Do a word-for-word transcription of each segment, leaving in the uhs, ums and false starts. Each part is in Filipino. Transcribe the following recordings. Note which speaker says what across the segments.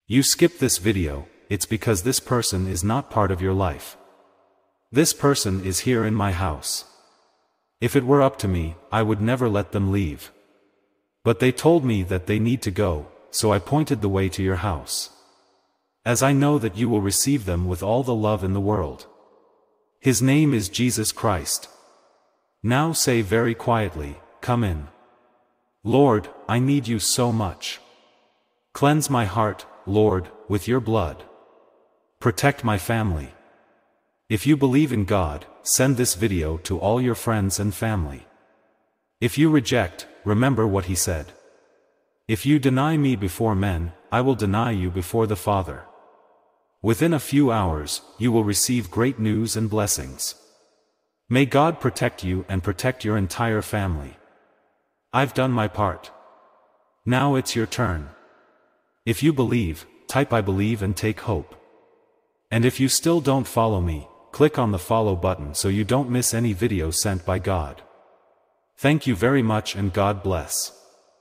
Speaker 1: You skip this video, it's because this person is not part of your life. This person is here in my house. If it were up to me, I would never let them leave. But they told me that they need to go, so I pointed the way to your house. As I know that you will receive them with all the love in the world. His name is Jesus Christ. Now say very quietly, come in. Lord, I need you so much. Cleanse my heart, Lord, with your blood. Protect my family. If you believe in God, send this video to all your friends and family. If you reject, remember what he said. If you deny me before men, I will deny you before the Father. Within a few hours, you will receive great news and blessings. May God protect you and protect your entire family. I've done my part. Now it's your turn. If you believe, type I believe and take hope. And if you still don't follow me, click on the follow button so you don't miss any video sent by God. Thank you very much and God bless.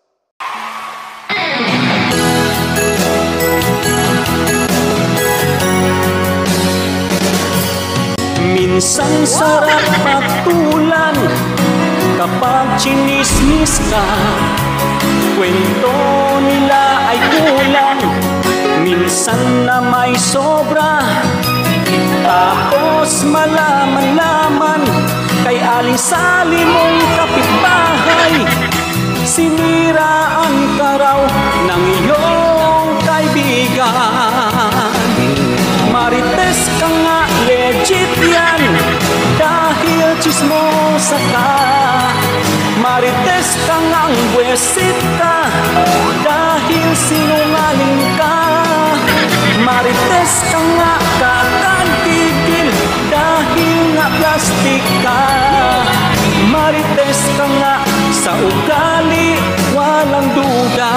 Speaker 2: Minsan sarap pagtulan kapag chinismis ka. Kwento nila ay kulang, minsan na may sobra. Tapos malaman-laman kay aling-sali mong kapitbahay, siniraan ka raw ng iyong kaibigan. Marites ka nga, legit yan, dahil chismosa ka. Marites ka nga, buwesit ka, dahil sinungaling ka. Marites ka nga, kakantigil, dahil nga plastik ka. Marites ka nga, sa ugali, walang duda.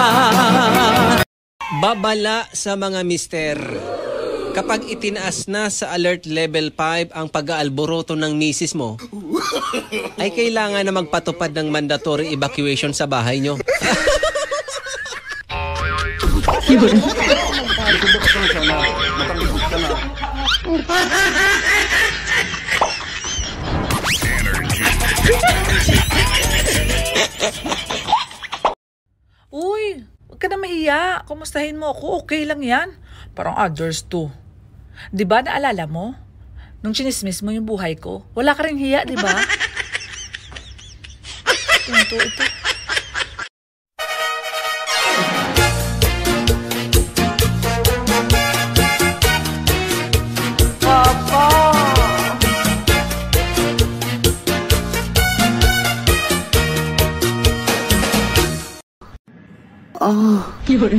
Speaker 3: Babala sa mga mister. Kapag itinaas na sa alert level five ang pag-aalboroto ng misis mo, ay kailangan na magpatupad ng mandatory evacuation sa bahay nyo.
Speaker 4: Uy, huwag ka na mahiya. Kumustahin mo ako? Okay lang yan. Parang others too. Di ba naalala mo? Nung chinismis mo yung buhay ko, wala ka rin hiya, di ba? Ito, ito.
Speaker 2: Papa! Oh, yun.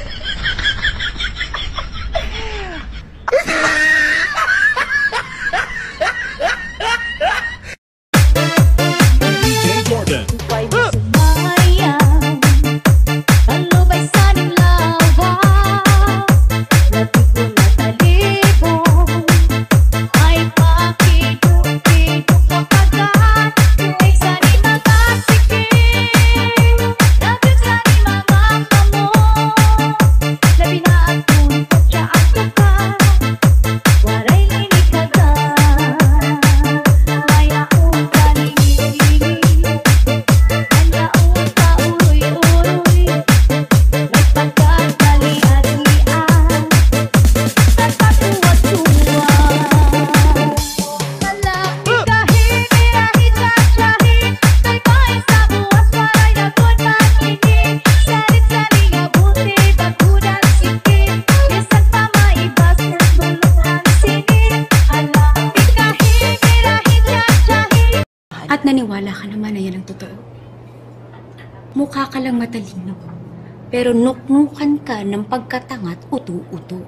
Speaker 5: At naniwala ka naman na yan ang totoo. Mukha ka lang matalino, pero nuknukan ka ng pagkatangat utu-utu.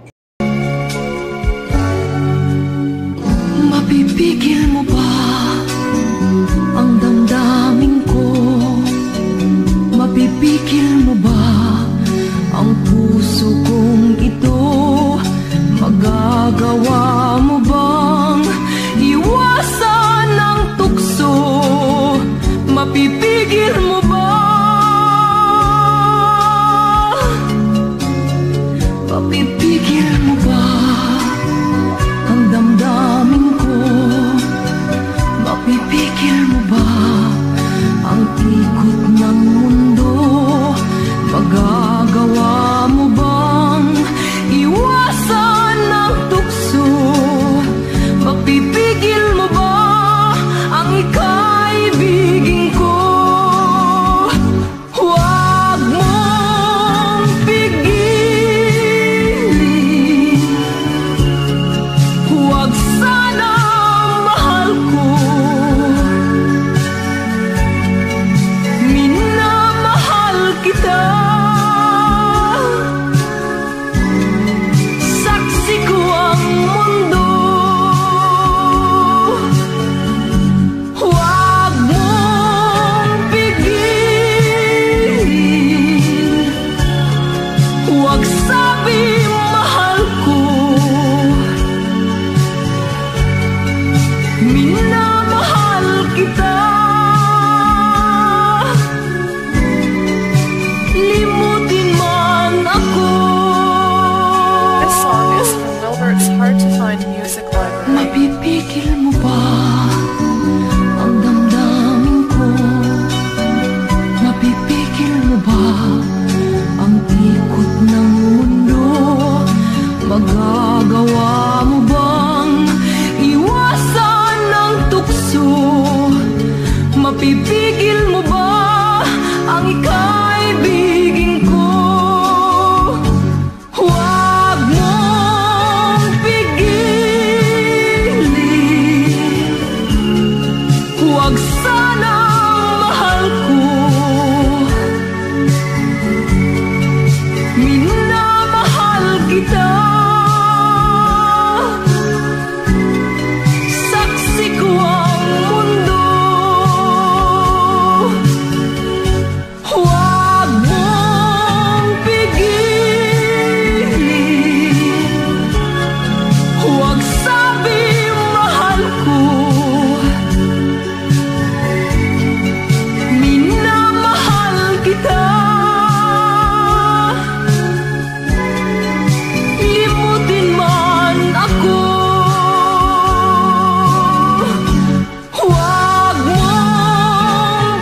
Speaker 6: Mapipigil mo ba ang damdamin ko? Mapipigil mo ba ang puso kong ito? Magagawa mo bang iwasan ang tukso? Mapipigil mo ba Mapipigil mo ba ang damdamin ko? Mapipigil mo ba ang ikot ng mundo? Magagawa mo bang iwasan ang tukso? Mapipigil mo ba ang ikaibigin ko? Huwag mong pigilin, huwag sana mahal ko. Minamahal kita, saksi ko ang mundo. Huwag mong pigilin, huwag sabi mahal ko. Minamahal kita, limutin man ako.
Speaker 7: This song is from Wilbert's Hard to Find Music Library.
Speaker 6: Mapipigil mo ba ang damdamin ko? Mapipigil mo ba ang ikot ng mundo? Magagawa mo bang iwasan ang tukso? Mapipigil mo ba ang ikaibigin ko? Huwag mong pigilin, huwag sana mahal ko. Minamahal kita, saksi ko ang mundo. Huwag mong pigilin, huwag sabi mahal ko. Minamahal kita, limutin man ako. Huwag mong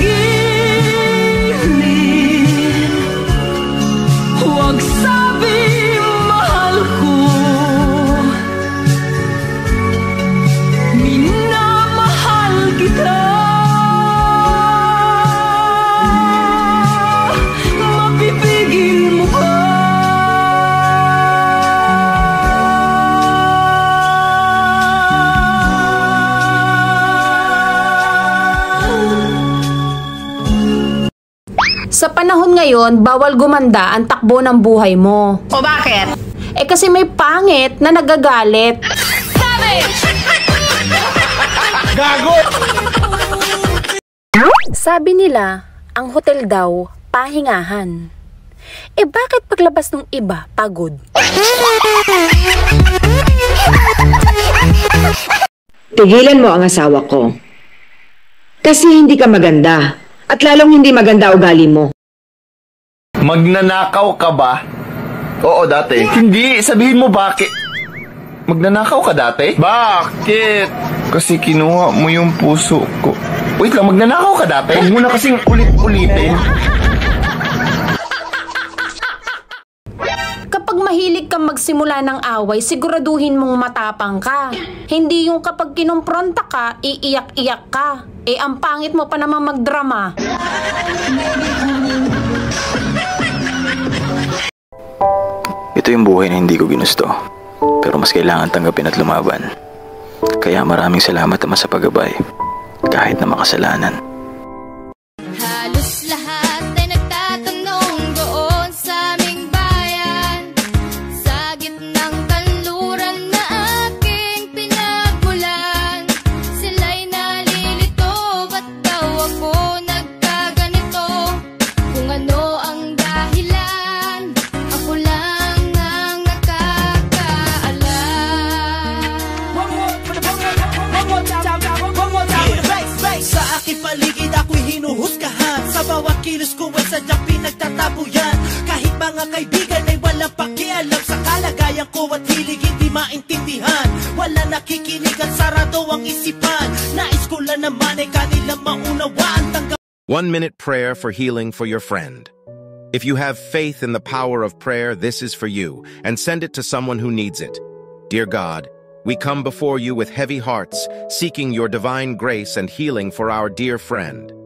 Speaker 6: pigilin, huwag sabi mahal ko. Minamahal kita, mapipigil mo ba?
Speaker 8: Sa panahon ngayon, bawal gumanda ang takbo ng buhay mo.
Speaker 4: O bakit?
Speaker 8: Eh kasi may pangit na nagagalit. Sabi nila, ang hotel daw, pahingahan. Eh bakit paglabas ng iba, pagod?
Speaker 9: Tigilan mo ang asawa ko. Kasi hindi ka maganda. At lalong hindi maganda ugali mo.
Speaker 10: Magnanakaw ka ba? Oo, dati. Hindi, sabihin mo bakit. Magnanakaw ka dati? Bakit? Kasi kinuha mo yung puso ko. Wait lang, magnanakaw ka dati? Huwag mo na kasing ulit-ulitin.
Speaker 8: Kapag mahilig kang magsimula ng away, siguraduhin mong matapang ka. Hindi yung kapag kinumpronta ka, iiyak-iyak ka. Eh, ang pangit mo pa naman magdrama.
Speaker 11: Ito yung buhay na hindi ko ginusto. Pero mas kailangan tanggapin at lumaban. Kaya maraming salamat naman sa paggabay. Kahit na makasalanan.
Speaker 12: Halos lahat ay nagtatanong doon sa aming bayan. Sa gitnang kanluran na aking pinagmulan. Sila'y nalilito, ba't daw ako nagkaganito? Kung ano ang dahilan, ako lang ang nakakaalam.
Speaker 13: Sa aking paligid ako'y hinuhusgahan. Sa bawat kilos ko ay sadyang pinagtatabuyan. Kahit mga kaibigan ay walang pakialam sa kalagayan ko at hilig hindi maintindihan. Wala nakikinig at sarado ang isipan. Nais ko lang naman ay kanilang maunawaan. Tanggap
Speaker 14: One minute prayer for healing for your friend. If you have faith in the power of prayer, this is for you, and send it to someone who needs it. Dear God, we come before you with heavy hearts, seeking your divine grace and healing for our dear friend.